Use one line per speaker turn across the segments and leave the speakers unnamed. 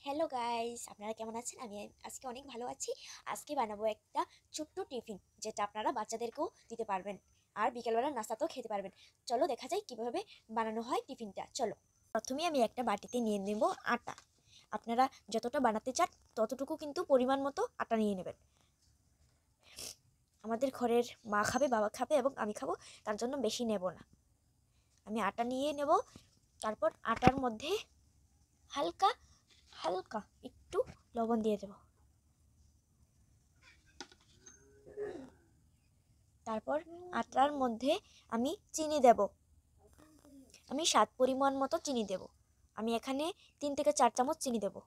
Hello guys, আপনারা কেমন আছেন? আমি আজকে অনেক ভালো আছি। আজকে বানাবো একটা ছোট্ট টিফিন, যেটা আপনারা বাচ্চাদেরকেও দিতে পারবেন আর বিকেলবেলা নাস্তাতেও খেতে পারবেন। চলো দেখা যায় কিভাবে বানানো হয় টিফিনটা। চলো, প্রথমে আমি একটা বাটিতে নিয়ে নেব আটা। আপনারা যতটা বানাতে চান ততটুকু কিন্তু পরিমাণ মতো আটা নিয়ে নেবেন। আমাদের ঘরের মা খাবে, বাবা খাবে এবং আমি খাবো, তার জন্য বেশি নেব না। আমি আটা নিয়ে নেব। তারপর আটার মধ্যে হালকা হালকা একটু লবণ দিয়ে দেব। তারপর আটার মধ্যে আমি চিনি দেব। আমি স্বাদ পরিমাণ মতো চিনি দেব। আমি এখানে 3 থেকে 4 চামচ চিনি দেব।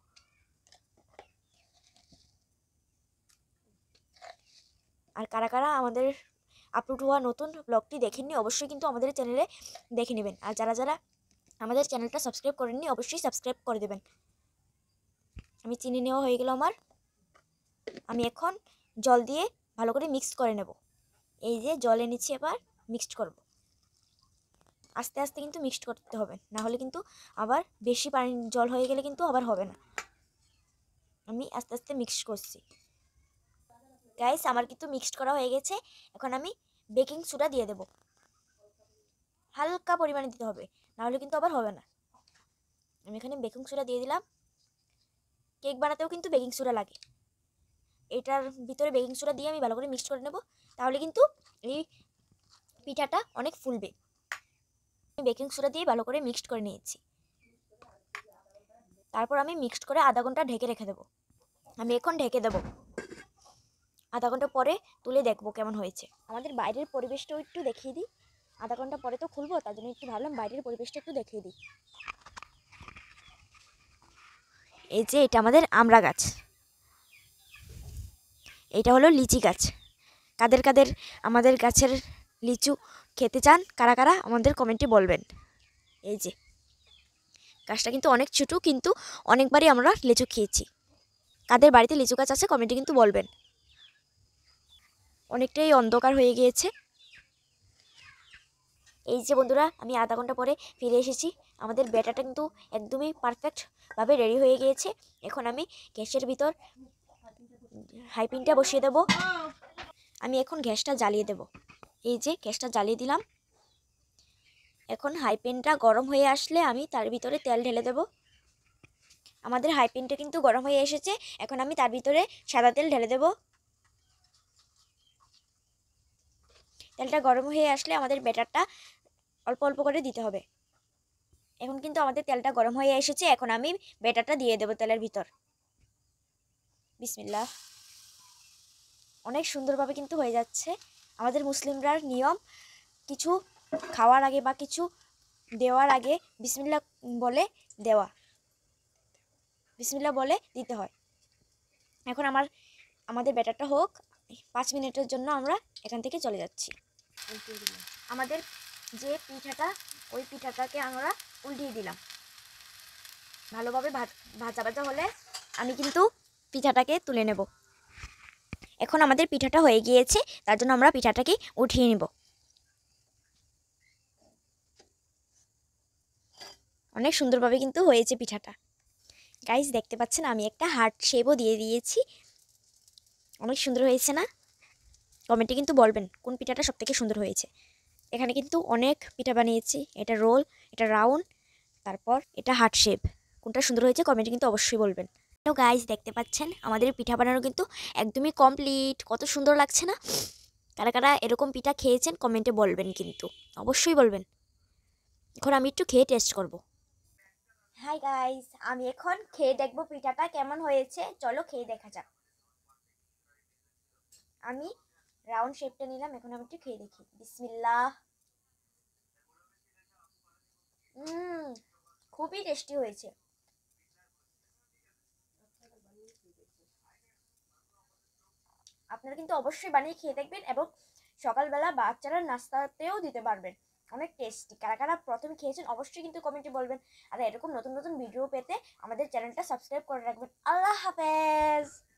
আর কারা কারা আমাদের আপলোড হওয়া নতুন ব্লগটি দেখেননি অবশ্যই কিন্তু আমাদের চ্যানেলে দেখে নেবেন। আর যারা যারা আমাদের চ্যানেলটা সাবস্ক্রাইব করেননি অবশ্যই সাবস্ক্রাইব করে দেবেন। আমি চিনি নেওয়া হয়ে গেল আমার। আমি এখন জল দিয়ে ভালো করে মিক্স করে নেব। এই যে জল এনেছি, এবার মিক্সড করব। আস্তে আস্তে কিন্তু মিক্সড করতে হবে, না হলে কিন্তু আবার বেশি পানি জল হয়ে গেলে কিন্তু আবার হবে না। আমি আস্তে আস্তে মিক্স করছি। গাইস, আমার কিন্তু মিক্সড করা হয়ে গেছে। এখন আমি বেকিং সোডা দিয়ে দেব। হালকা পরিমাণে দিতে হবে, না হলে কিন্তু আবার হবে না। আমি এখানে বেকিং সোডা দিয়ে দিলাম। কেক বানাতেও কিন্তু বেকিং সোডা লাগে। এটার ভিতরে বেকিং সোডা দিয়ে আমি ভালো করে মিক্সড করে নেব, তাহলে কিন্তু এই পিঠাটা অনেক ফুলবে। আমি বেকিং সোডা দিয়ে ভালো করে মিক্সড করে নিয়েছি। তারপর আমি মিক্সড করে আধা ঘন্টা ঢেকে রেখে দেবো। আমি এখন ঢেকে দেবো। আধা ঘন্টা পরে তুলে দেখবো কেমন হয়েছে। আমাদের বাইরের পরিবেশটাও একটু দেখিয়ে দিই। আধা ঘন্টা পরে তো খুলবো, তার জন্য একটু ভাবলাম বাইরের পরিবেশটা একটু দেখিয়ে দিই। এই যে এটা আমাদের আমড়া গাছ, এটা হলো লিচি গাছ। কাদের কাদের আমাদের গাছের লিচু খেতে চান, কারা কারা আমাদের কমেন্টে বলবেন। এই যে গাছটা কিন্তু অনেক ছোটো, কিন্তু অনেকবারই আমরা লিচু খেয়েছি। কাদের বাড়িতে লিচু গাছ আছে কমেন্টে কিন্তু বলবেন। অনেকটাই অন্ধকার হয়ে গিয়েছে। এই যে বন্ধুরা, আমি আধা ঘন্টা পরে ফিরে এসেছি। আমাদের ব্যাটারটা কিন্তু একদমই পারফেক্টভাবে রেডি হয়ে গিয়েছে। এখন আমি গ্যাসের ভিতর হাইপিনটা বসিয়ে দেব। আমি এখন গ্যাসটা জ্বালিয়ে দেব। এই যে গ্যাসটা জ্বালিয়ে দিলাম। এখন হাইপিনটা গরম হয়ে আসলে আমি তার ভিতরে তেল ঢেলে দেব। আমাদের হাইপিনটা কিন্তু গরম হয়ে এসেছে। এখন আমি তার ভিতরে সাদা তেল ঢেলে দেব। তেলটা গরম হয়ে আসলে আমাদের ব্যাটারটা অল্প অল্প করে দিতে হবে। এখন কিন্তু আমাদের তেলটা গরম হয়ে এসেছে। এখন আমি ব্যাটারটা দিয়ে দেব তেলের ভিতর। বিসমিল্লাহ। অনেক সুন্দরভাবে কিন্তু হয়ে যাচ্ছে। আমাদের মুসলিমরার নিয়ম, কিছু খাওয়ার আগে বা কিছু দেওয়ার আগে বিসমিল্লাহ বলে দেওয়া, বিসমিল্লাহ বলে দিতে হয়। এখন আমাদের ব্যাটারটা হোক, 5 মিনিটের জন্য আমরা এখান থেকে চলে যাচ্ছি। আমাদের যে পিঠাটা, ওই পিঠাটাকে আমরা উল্টিয়ে দিলাম। ভালোভাবে ভাজা ভাজা হলে আমি কিন্তু পিঠাটাকে তুলে নেব। এখন আমাদের পিঠাটা হয়ে গিয়েছে, তার জন্য আমরা পিঠাটাকে উঠিয়ে নিব। অনেক সুন্দরভাবে কিন্তু হয়েছে পিঠাটা। গাইস, দেখতে পাচ্ছেন আমি একটা হার্ট শেপও দিয়ে দিয়েছি। অনেক সুন্দর হয়েছে না? কমেন্টে কিন্তু বলবেন কোন পিঠাটা সবথেকে সুন্দর হয়েছে। এখানে কিন্তু অনেক পিঠা বানিয়েছি। এটা রোল, এটা রাউন্ড, তারপর এটা হার্ট শেপ। কোনটা সুন্দর হয়েছে কমেন্টে কিন্তু অবশ্যই বলবেন। তো গাইস, দেখতে পাচ্ছেন আমাদের পিঠা বানানো কিন্তু একদমই কমপ্লিট। কত সুন্দর লাগছে না? কারা কারা এরকম পিঠা খেয়েছেন কমেন্টে বলবেন কিন্তু অবশ্যই বলবেন। এখন আমি একটু খেয়ে টেস্ট করব। হাই গাইস, আমি এখন খেয়ে দেখবো পিঠাটা কেমন হয়েছে। চলো খেয়ে দেখা যাক। আমি রাউন্ড শেপটা নিলাম, এখন আমি একটু খেয়ে দেখি। বিসমিল্লাহ। খুবই টেস্টি হয়েছে। আপনারা কিন্তু অবশ্যই বানিয়ে খেয়ে দেখবেন এবং সকালবেলা বাচ্চারা নাস্তাতেও দিতে পারবেন। অনেক টেস্টি। কারা কারা প্রথমে খেয়েছেন অবশ্যই কিন্তু কমেন্টে বলবেন। আর এরকম নতুন নতুন ভিডিও পেতে আমাদের চ্যানেলটা সাবস্ক্রাইব করে রাখবেন। আল্লাহ হাফেজ।